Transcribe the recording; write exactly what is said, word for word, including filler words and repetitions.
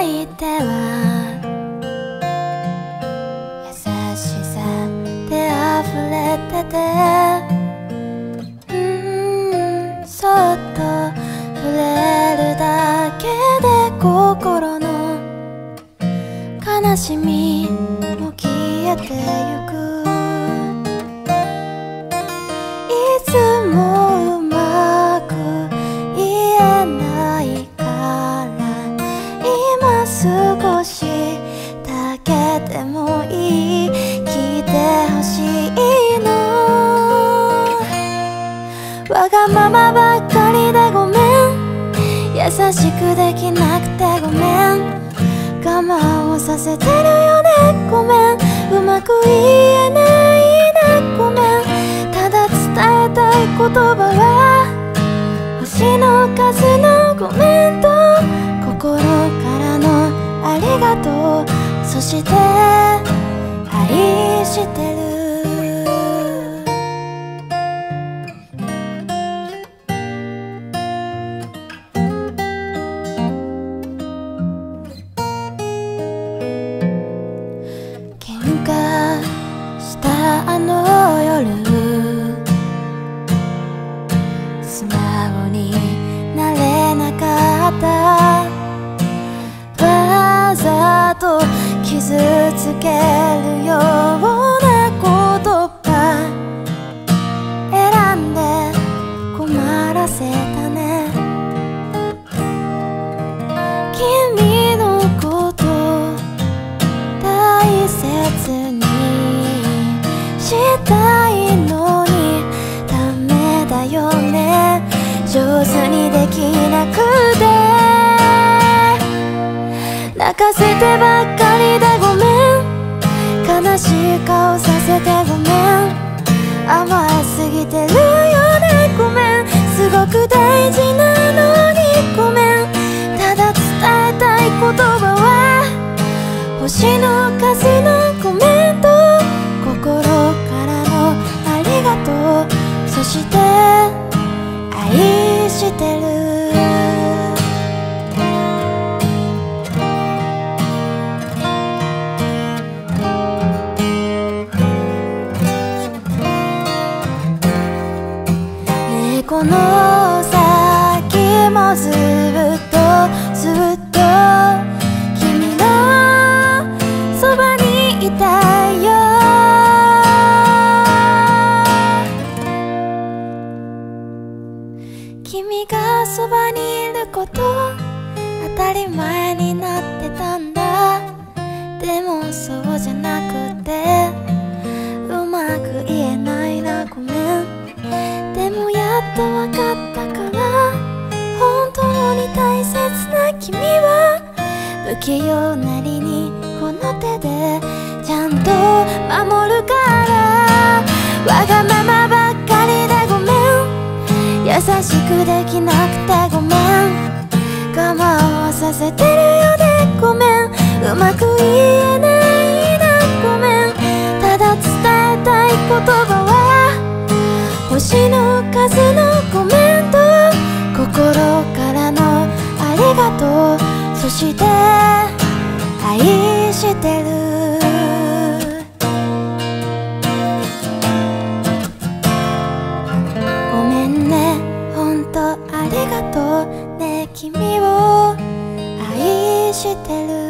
いては優しさで溢れてて、うんそっと触れるだけで心の悲しみも消えてゆく。いつもうまく言えないから今少しだけでもいい、聞いてほしいの。わがままばっかりでごめん、優しくできなくてごめん、我慢をさせてるよねごめん、うまく言えないなごめん、ただ伝えたい言葉は星の数のコメント、心からのありがとう、そして愛してる。喧嘩したあの夜、素直になれなかった、わざと傷つけるような言葉選んで困らせたね。君のこと大切にしたいのにダメだよね、上手にできなくて泣かせてばっかりでごめん、悲しい顔させてごめん、甘えすぎてるよねごめん、すごく大事なのにごめん、ただ伝えたい言葉は星の数のコメント、心からのありがとう、そして愛してる。この先もずっとずっと君のそばにいたいよ。君がそばにいること当たり前になってたんだ、でもそうじゃなくてうまく言えないなごめん、でもやっとわかったから本当に大切な君は不器用なりにこの手でちゃんと守るから、わがままばっかりでごめん、優しくできなくてごめん、我慢をさせてるよねごめん、うまく言えないなごめん、ただ伝えたい言葉は星の数のコメント、心からのありがとう、そして愛してる。ごめんねほんとありがとうね、君を愛してる。